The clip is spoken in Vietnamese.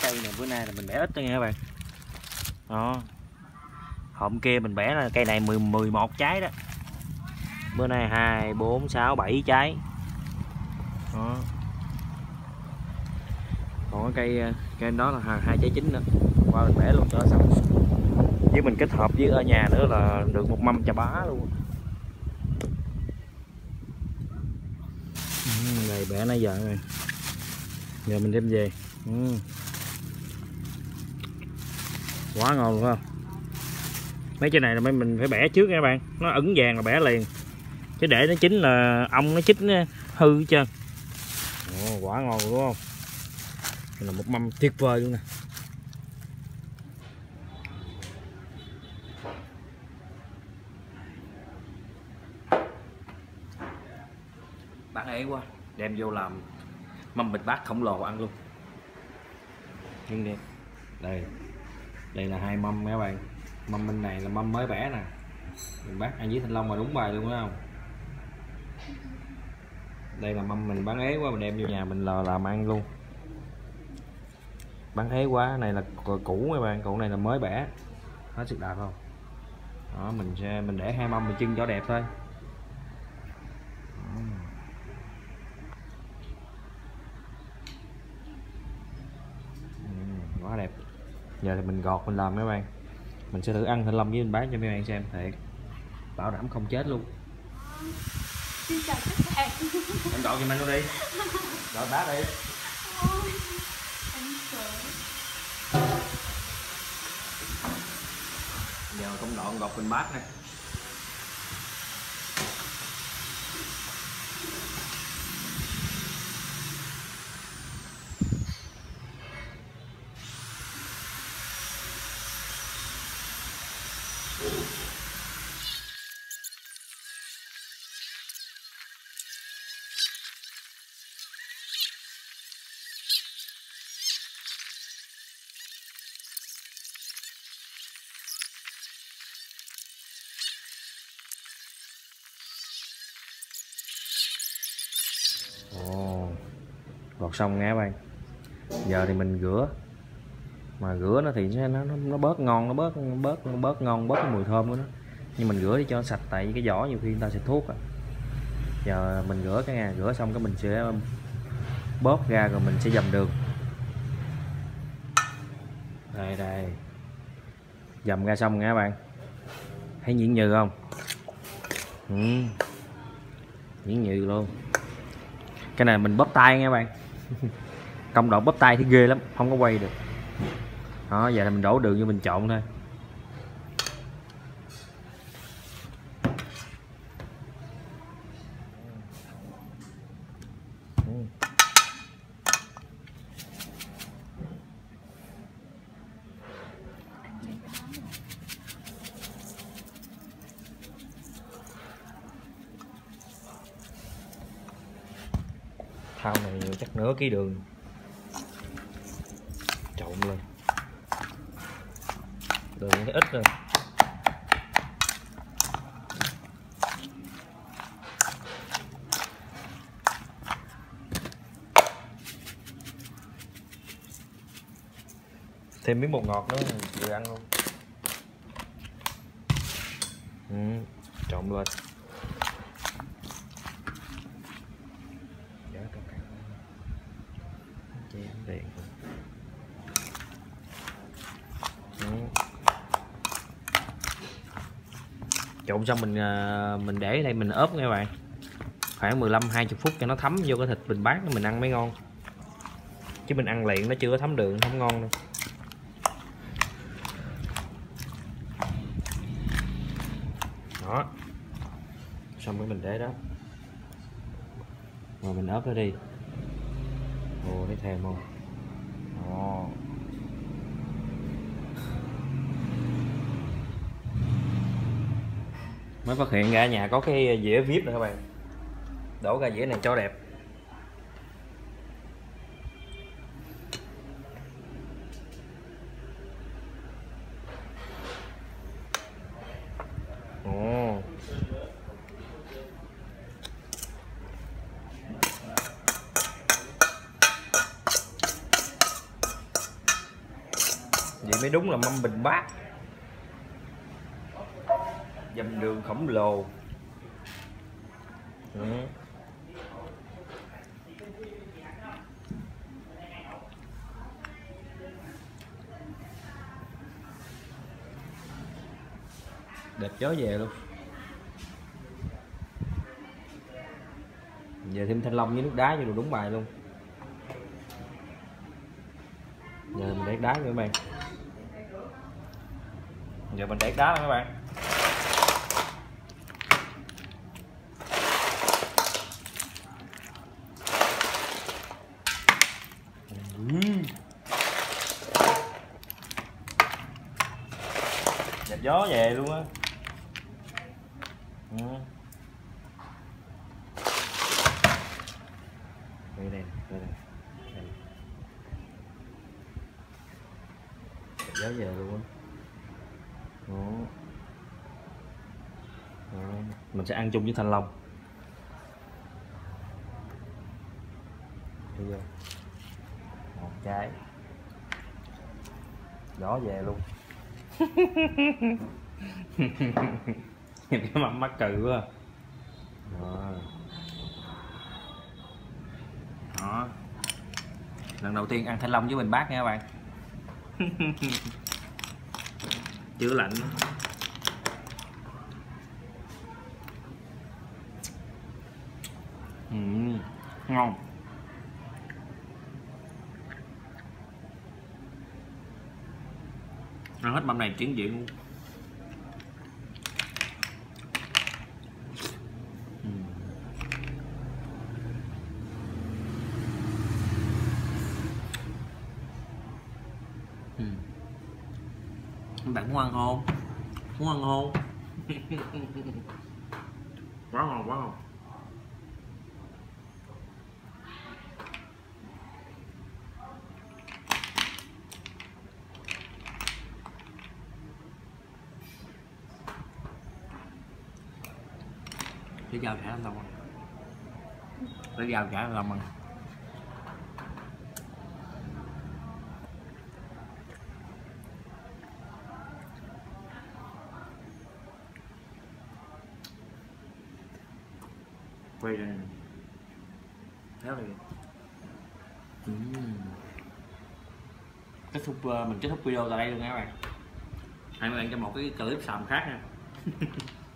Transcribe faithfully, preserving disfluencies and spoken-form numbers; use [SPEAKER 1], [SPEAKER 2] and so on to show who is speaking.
[SPEAKER 1] cây này bữa nay là mình bẻ ít thôi nha các bạn. Đó. Hôm kia mình bẻ là cây này mười, mười một trái đó. Bữa nay hai, bốn, sáu, bảy trái. Đó. Còn cái cây cây đó là hai trái chín nữa. Qua mình bẻ luôn cho xong. Với mình kết hợp với ở nhà nữa là được một mâm chà bá luôn. Ừ, này bẻ nãy giờ rồi. Giờ mình đem về. Ừ. Quá ngon luôn không? Mấy cái này là mình phải bẻ trước nha các bạn, nó ửng vàng là bẻ liền, chứ để nó chín là ong nó chín nó hư hết trơn. Ồ, quả ngon đúng không? Đây là một mâm tuyệt vời luôn nè. Bán ế quá, đem vô làm mâm bịch bát khổng lồ ăn luôn. Nhưng đi đây, đây là hai mâm các bạn. Mâm bên này là mâm mới bẻ nè, mình bác ăn với thanh long mà đúng bài luôn phải không? Đây là mâm mình bán ế quá, mình đem vô nhà mình lò làm ăn luôn. Bán ế quá, này là cũ các bạn, cũ này là mới bẻ hết sức đạt không? Đó, mình sẽ mình để hai mâm mình trưng cho đẹp thôi. Ừ, quá đẹp. Giờ thì mình gọt mình làm các bạn, mình sẽ thử ăn thanh long với mình bán cho mấy bạn xem, thiệt bảo đảm không chết luôn.
[SPEAKER 2] Xin chào các bạn.
[SPEAKER 1] Em gọt giùm anh luôn đi, gọt bát đi.
[SPEAKER 2] Ôi, anh sợ.
[SPEAKER 1] Giờ công đoạn gọt bình bát nè. Ồ, gọt xong nha các bạn. Giờ thì mình rửa, mà rửa nó thì nó nó, nó bớt ngon, nó bớt bớt nó bớt ngon, bớt cái mùi thơm của nó. Nhưng mình rửa đi cho nó sạch, tại vì cái vỏ nhiều khi người ta xịt thuốc à. Giờ mình rửa cái nhà, rửa xong cái mình sẽ bóp ra rồi mình sẽ dầm đường. Đây đây, dầm ra xong nha các bạn, thấy nhuyễn nhừ không? Ừ, nhuyễn nhừ luôn. Cái này mình bóp tay nha các bạn. Công đoạn bóp tay thì ghê lắm, không có quay được. Đó, giờ là mình đổ đường vô mình trộn thôi. Thau này chắc nửa ký đường, trộn lên. Đường nó ít rồi. Thêm miếng bột ngọt nữa vừa ăn luôn. Ừ, trộn lên. Điện. Ừ. Trộn xong mình mình để đây mình ốp nha các bạn, khoảng mười lăm hai mươi phút cho nó thấm vô cái thịt bình bát mình ăn mới ngon, chứ mình ăn liền nó chưa có thấm đường không ngon đâu. Đó, xong cái mình để đó rồi mình ốp nó đi. Ồ, thấy thèm không? Ồ. Mới phát hiện ra nhà có cái dĩa vip nữa các bạn, đổ ra dĩa này cho đẹp. Ồ. vậy mới đúng là mâm bình bát, dầm đường khổng lồ. Ừ. Đẹp chó về luôn. Giờ thêm thanh long với nước đá vô là đúng bài luôn. Giờ mình để đá nữa các bạn. Giờ mình để đá nữa các bạn. Uhm. Đẹp gió về luôn á. Ừ. Đây đây, đây đây. Đây. Đẹp gió về luôn á. Đó. Đó. Mình sẽ ăn chung với thanh long. Bây giờ một trái, gió về luôn. Nhìn cái mặt mắc cười quá. Đó. Đó. Lần đầu tiên ăn thanh long với bình bát nha các bạn. Chữa lạnh. Uhm, ngon. Ăn hết mâm này chuyển diện luôn. Uhm. Uhm. Các bạn muốn ăn không? Muốn ăn không? Quá ngon, quá ngon. Lấy dao chả lòng ăn. Lấy dao chả lòng ăn. Quay đây. Kéo đây. Uhm. Kết thúc, mình kết thúc video tại đây luôn nha các bạn. Hẹn các bạn trong một cái clip xàm khác nha.